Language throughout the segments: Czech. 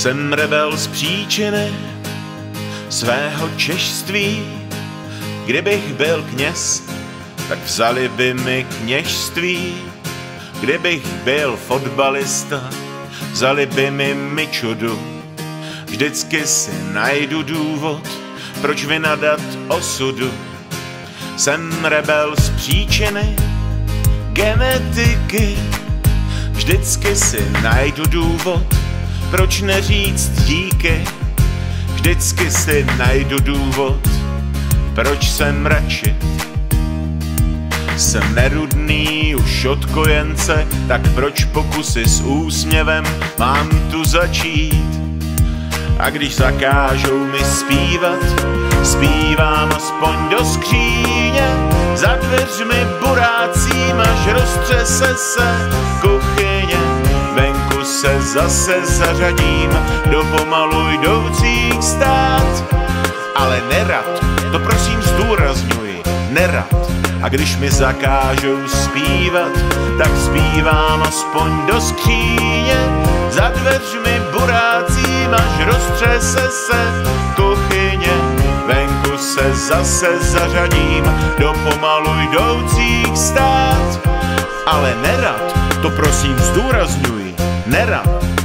Jsem rebel z příčiny svého češství. Kdybych byl kněz, tak vzali by mi kněžství. Kdybych byl fotbalista, vzali by mi Mičudu. Vždycky si najdu důvod, proč vynadat osudu. Jsem rebel z příčiny genetiky. Vždycky si najdu důvod, proč neříct díky. Vždycky si najdu důvod, proč jsem radši. Jsem nerudný už od kojence, tak proč pokusy s úsměvem mám tu začít? A když zakážou mi zpívat, zpívám aspoň do skříně. Za dveřmi burácím, až roztřese se kuchyně. Venku se zase zařadím do pomalu jdoucích stát. Ale nerad, to prosím zdůrazňuji, nerad. A když mi zakážou zpívat, tak zpívám aspoň do skříně. Za dveřmi burácím, až roztřese se kuchyně. Venku se zase zařadím do pomalu jdoucích stát. Ale nerad, to prosím zdůrazňuji, nerad.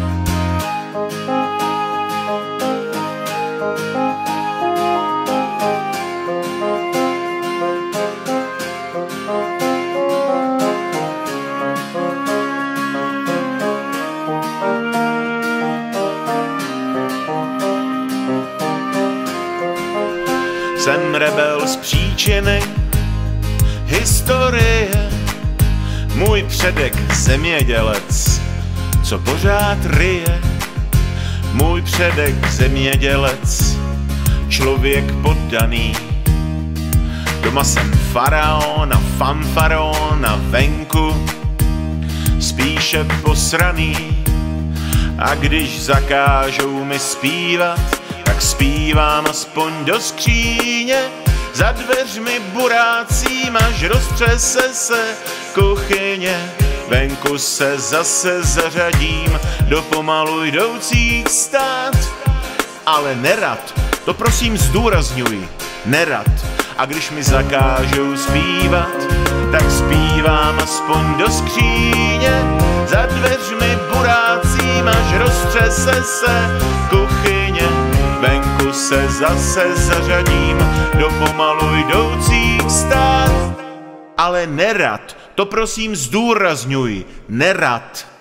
Jsem rebel z příčiny historie. Můj předek zemědělec, co pořád ryje. Můj předek zemědělec, člověk poddaný. Doma jsem faraon a fanfaron a venku spíše posraný. A když zakážou mi zpívat, tak zpívám aspoň do skříně. Za dveřmi burácím, až roztřese se kuchyně. Venku se zase zařadím do pomalu jdoucích stát. Ale nerad, to prosím zdůrazňuji, nerad. A když mi zakážou zpívat, tak zpívám aspoň do skříně. Za dveřmi burácím, až roztřese se kuchyně. Venku se zase zařadím do pomalu jdoucích stát. Ale nerad, to prosím zdůrazňuji, nerad.